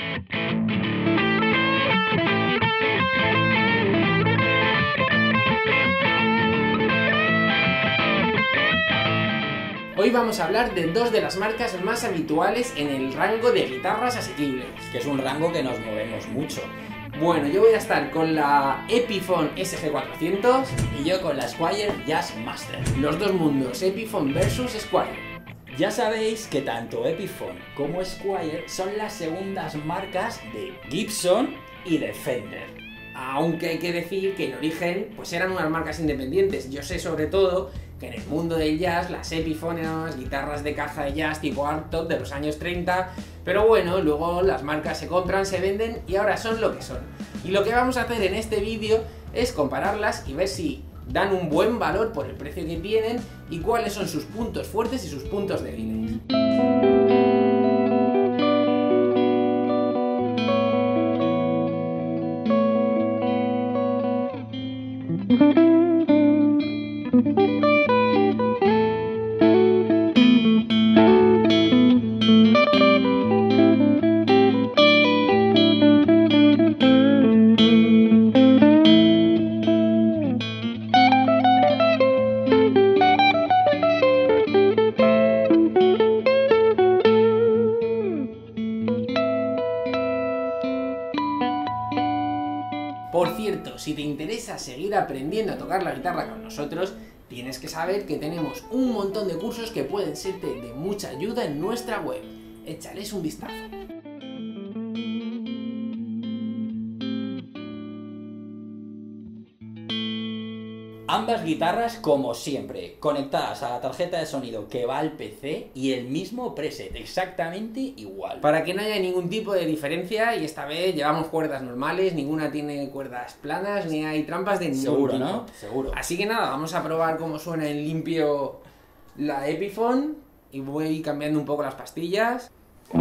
Hoy vamos a hablar de dos de las marcas más habituales en el rango de guitarras asequibles. Que es un rango que nos movemos mucho. Bueno, yo voy a estar con la Epiphone SG400 Y yo con la Squier Jazzmaster. los dos mundos, Epiphone versus Squier. Ya sabéis que tanto Epiphone como Squier son las segundas marcas de Gibson y de Fender. Aunque hay que decir que en origen pues eran unas marcas independientes. Yo sé sobre todo que en el mundo del jazz las Epiphone eran unas guitarras de caja de jazz tipo hardtop de los años 30, pero bueno, luego las marcas se compran, se venden y ahora son lo que son. Y lo que vamos a hacer en este vídeo es compararlas y ver si dan un buen valor por el precio que tienen y cuáles son sus puntos fuertes y sus puntos débiles. Por cierto, si te interesa seguir aprendiendo a tocar la guitarra con nosotros, tienes que saber que tenemos un montón de cursos que pueden serte de mucha ayuda en nuestra web. Échales un vistazo. Ambas guitarras, como siempre, conectadas a la tarjeta de sonido que va al PC y el mismo preset, exactamente igual. Para que no haya ningún tipo de diferencia, y esta vez llevamos cuerdas normales, ninguna tiene cuerdas planas, ni hay trampas de ningún Seguro, tipo. ¿no? Seguro. Así que nada, vamos a probar cómo suena en limpio la Epiphone y voy cambiando un poco las pastillas.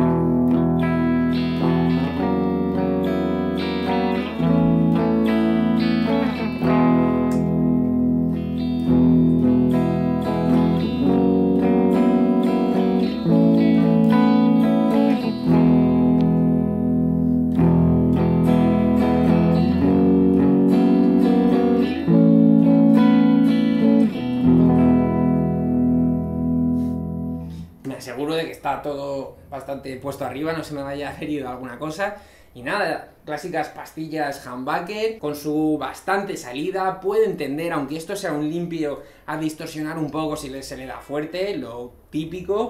Seguro de que está todo bastante puesto arriba, no se me vaya a haber ido alguna cosa. Y nada, clásicas pastillas humbucker con su bastante salida, pueden tender, aunque esto sea un limpio, a distorsionar un poco si se le da fuerte, lo típico.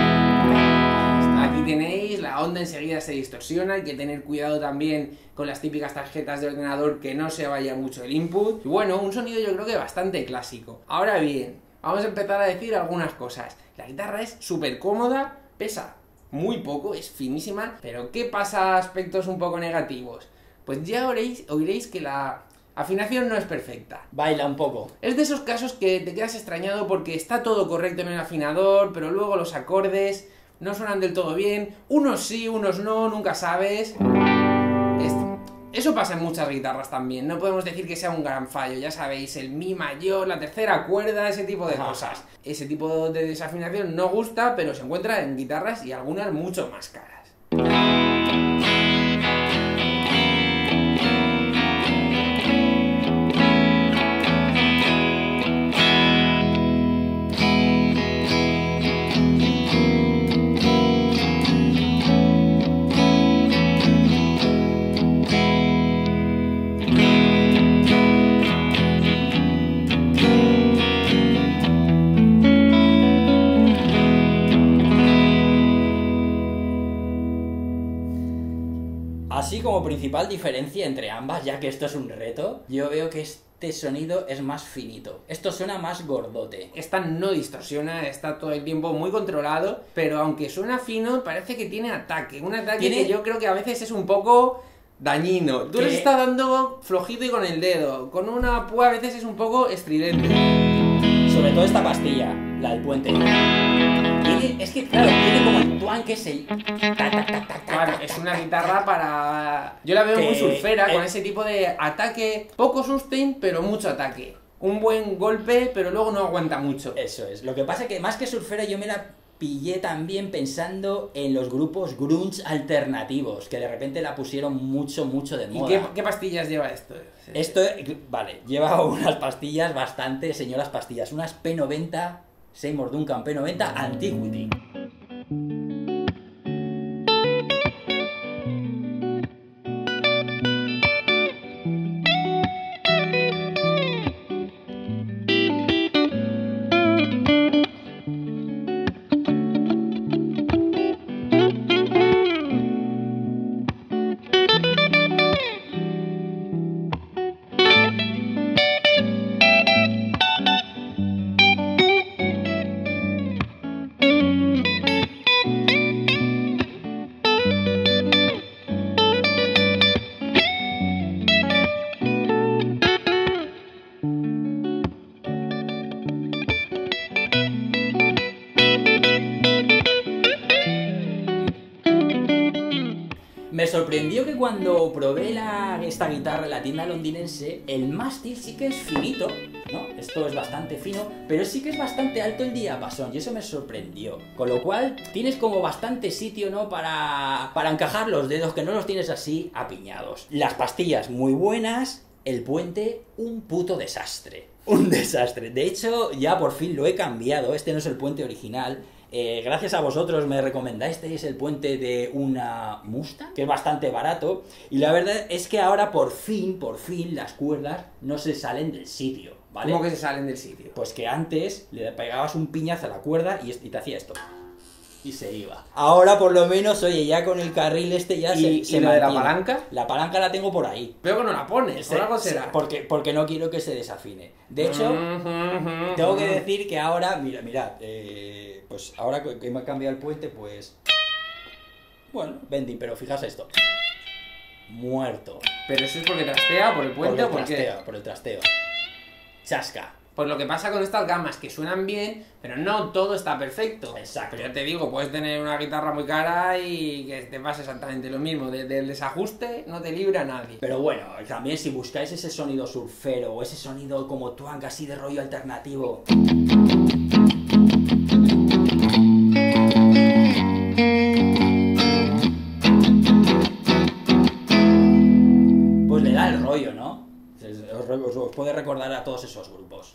Aquí tenéis, la onda enseguida se distorsiona, hay que tener cuidado también con las típicas tarjetas de ordenador que no se vaya mucho el input. Y bueno, un sonido yo creo que bastante clásico. Ahora bien, vamos a empezar a decir algunas cosas. La guitarra es súper cómoda, pesa muy poco, es finísima, pero ¿qué pasa a aspectos un poco negativos? Pues ya oiréis que la afinación no es perfecta. Baila un poco. Es de esos casos que te quedas extrañado porque está todo correcto en el afinador, pero luego los acordes no suenan del todo bien, unos sí, unos no, nunca sabes. Eso pasa en muchas guitarras también, no podemos decir que sea un gran fallo, ya sabéis, el mi mayor, la tercera cuerda, ese tipo de cosas. Ese tipo de desafinación no gusta, pero se encuentra en guitarras y algunas mucho más caras. Así como principal diferencia entre ambas, ya que esto es un reto, yo veo que este sonido es más finito. Esto suena más gordote. Esta no distorsiona, está todo el tiempo muy controlado, pero aunque suena fino, parece que tiene ataque. Un ataque que yo creo que a veces es un poco dañino. Tú les estás dando flojito y con el dedo. Con una púa a veces es un poco estridente. Sobre todo esta pastilla, la del puente. Es que, claro, tiene como el tuan que es el... Claro, es una guitarra para... Yo la veo muy surfera, con ese tipo de ataque. Poco sustain, pero mucho ataque. Un buen golpe, pero luego no aguanta mucho. Eso es. Lo que pasa es que más que surfera yo me la pillé también pensando en los grupos grunge alternativos, que de repente la pusieron mucho de moda. ¿Y qué pastillas lleva esto? Esto, vale, lleva unas pastillas bastante señoras pastillas, unas P90, Seymour Duncan P90 Antiquity. Me sorprendió que cuando probé esta guitarra en la tienda londinense, el mástil sí que es finito, ¿no? Esto es bastante fino, pero sí que es bastante alto el diapasón, y eso me sorprendió. Con lo cual, tienes como bastante sitio, ¿no? Para encajar los dedos, que no los tienes así apiñados. Las pastillas muy buenas, el puente un puto desastre. Un desastre. De hecho, ya por fin lo he cambiado, este no es el puente original. Gracias a vosotros me recomendasteis el puente de una Mustang, que es bastante barato, y la verdad es que ahora por fin las cuerdas no se salen del sitio, ¿vale? ¿Cómo que se salen del sitio? Pues que antes le pegabas un piñazo a la cuerda y te hacía esto. Y se iba. Ahora por lo menos, oye, ya con el carril este ya ¿Y se lo de la mantiene. palanca? La palanca la tengo por ahí. Pero que no la pones, por algo será. Porque no quiero que se desafine. De hecho, tengo que decir que ahora, mirad, pues ahora que me ha cambiado el puente, pues... Bueno, Bendy, pero fijaos esto. Muerto. ¿Pero eso es porque trastea por el puente o por qué? Por el trasteo. Chasca. Pues lo que pasa con estas gamas, que suenan bien, pero no todo está perfecto. Exacto. Pero ya te digo, puedes tener una guitarra muy cara y que te pase exactamente lo mismo. Del desajuste no te libra nadie. Pero bueno, también si buscáis ese sonido surfero o ese sonido como twang así de rollo alternativo... pues le da el rollo, ¿no? Os puede recordar a todos esos grupos.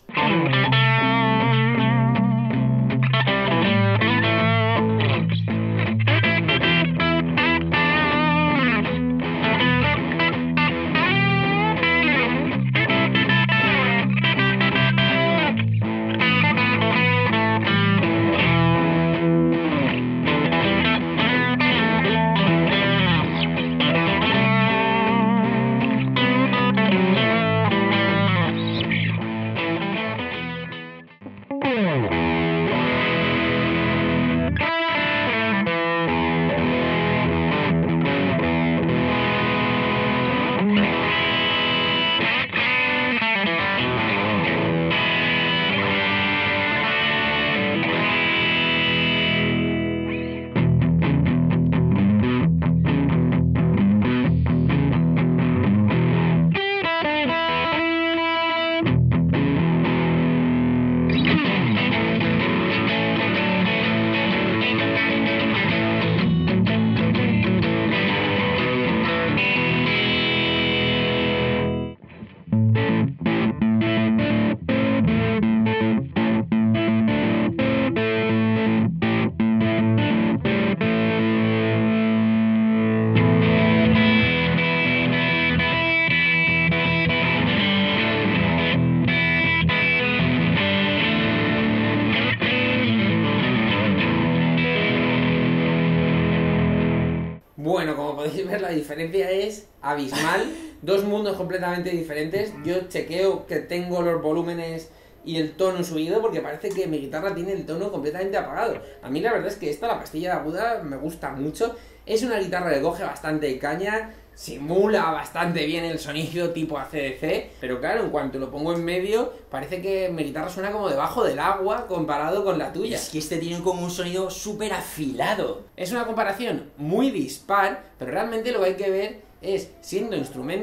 Bueno, como podéis ver, la diferencia es abismal. Dos mundos completamente diferentes. Yo chequeo que tengo los volúmenes y el tono subido porque parece que mi guitarra tiene el tono completamente apagado. A mí la verdad es que esta, la pastilla de aguda, me gusta mucho. Es una guitarra que coge bastante caña, simula bastante bien el sonido tipo AC/DC, pero claro, en cuanto lo pongo en medio, parece que mi guitarra suena como debajo del agua comparado con la tuya. Es que este tiene como un sonido súper afilado. Es una comparación muy dispar, pero realmente lo que hay que ver es, siendo instrumentos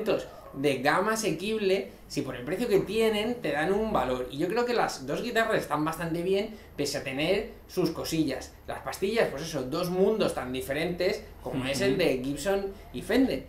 de gama asequible si por el precio que tienen te dan un valor. Y yo creo que las dos guitarras están bastante bien, pese a tener sus cosillas. Las pastillas, pues eso, dos mundos tan diferentes como es el de Gibson y Fender.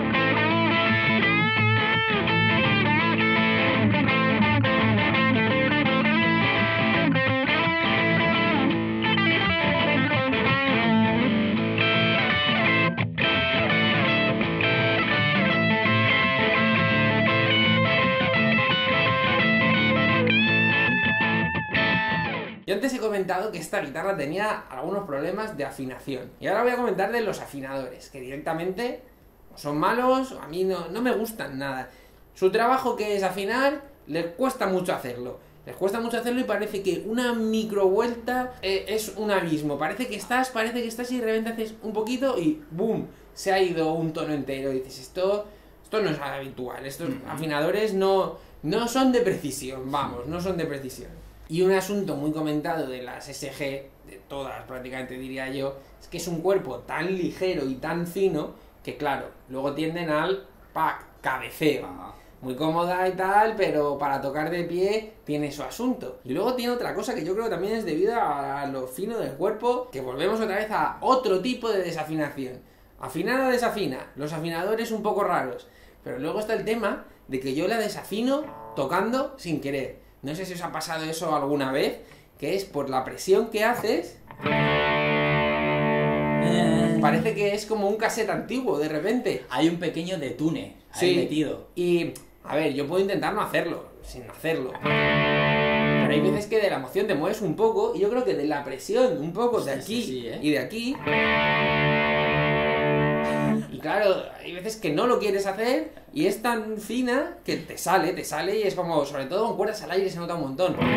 Yo antes he comentado que esta guitarra tenía algunos problemas de afinación. Y ahora voy a comentar de los afinadores, que directamente son malos, a mí no me gustan nada. Su trabajo, que es afinar, les cuesta mucho hacerlo. Les cuesta mucho hacerlo y parece que una micro vuelta es un abismo. Parece que estás y de repente haces un poquito y ¡boom! Se ha ido un tono entero. Y dices, esto no es habitual. Estos afinadores no son de precisión, vamos, no son de precisión. Y un asunto muy comentado de las SG, de todas prácticamente diría yo, es que es un cuerpo tan ligero y tan fino que claro, luego tienden al cabeceo. Muy cómoda y tal, pero para tocar de pie tiene su asunto. Y luego tiene otra cosa que yo creo que también es debido a lo fino del cuerpo, que volvemos otra vez a otro tipo de desafinación. Afina o desafina, los afinadores un poco raros. Pero luego está el tema de que yo la desafino tocando sin querer. No sé si os ha pasado eso alguna vez, que es por la presión que haces. Parece que es como un cassette antiguo, de repente. Hay un pequeño detune ahí metido. Y, a ver, yo puedo intentar no hacerlo, sin hacerlo. Pero hay veces que de la emoción te mueves un poco, y yo creo que de la presión, un poco de aquí y de aquí. Y claro, hay veces que no lo quieres hacer y es tan fina que te sale y es como, sobre todo con cuerdas al aire se nota un montón. Se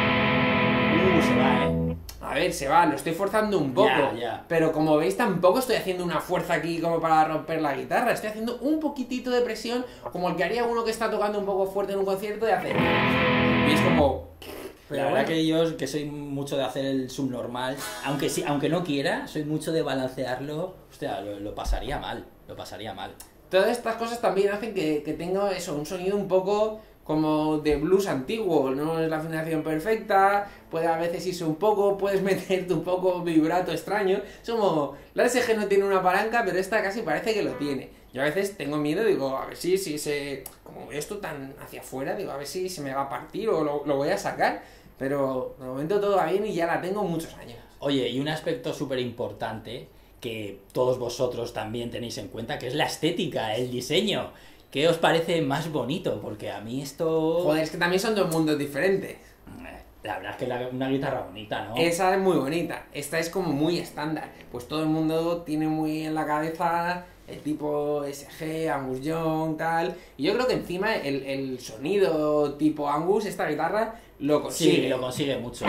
va, A ver, se va, lo estoy forzando un poco. Pero como veis tampoco estoy haciendo una fuerza aquí como para romper la guitarra. Estoy haciendo un poquitito de presión como el que haría uno que está tocando un poco fuerte en un concierto de hacer. Y es como... Pero la verdad que yo, que soy mucho de hacer el subnormal, aunque no quiera, soy mucho de balancearlo, hostia, lo pasaría mal. Todas estas cosas también hacen que tenga eso, un sonido un poco como de blues antiguo, no es la afinación perfecta, puede a veces irse un poco, puedes meterte un poco vibrato extraño, es como, la SG no tiene una palanca, pero esta casi parece que lo tiene. Yo a veces tengo miedo, digo, a ver si como veo esto tan hacia afuera, digo, a ver si se me va a partir o lo voy a sacar, pero de momento todo va bien y ya la tengo muchos años. Oye, y un aspecto súper importante que todos vosotros también tenéis en cuenta, que es la estética, el diseño. ¿Qué os parece más bonito? Porque a mí esto... Joder, es que también son dos mundos diferentes. La verdad es que una guitarra bonita, ¿no? Esa es muy bonita, esta es como muy estándar. Pues todo el mundo tiene muy en la cabeza el tipo SG, Angus Young, tal. Y yo creo que encima el sonido tipo Angus, esta guitarra, lo consigue. Sí, lo consigue mucho,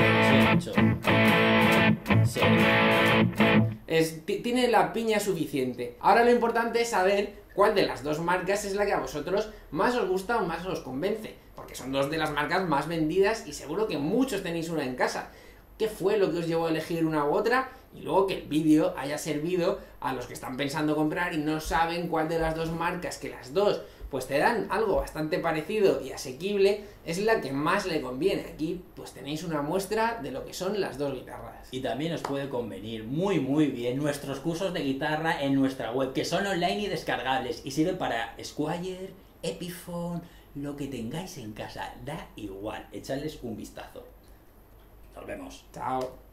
Sí. Tiene la piña suficiente. Ahora lo importante es saber cuál de las dos marcas es la que a vosotros más os gusta o más os convence. Porque son dos de las marcas más vendidas y seguro que muchos tenéis una en casa. ¿Qué fue lo que os llevó a elegir una u otra? Y luego que el vídeo haya servido a los que están pensando comprar y no saben cuál de las dos marcas, que las dos pues te dan algo bastante parecido y asequible, es la que más le conviene. Aquí pues tenéis una muestra de lo que son las dos guitarras. Y también os puede convenir muy bien nuestros cursos de guitarra en nuestra web, que son online y descargables y sirven para Squier, Epiphone, lo que tengáis en casa, da igual, echadles un vistazo. Nos vemos. Chao.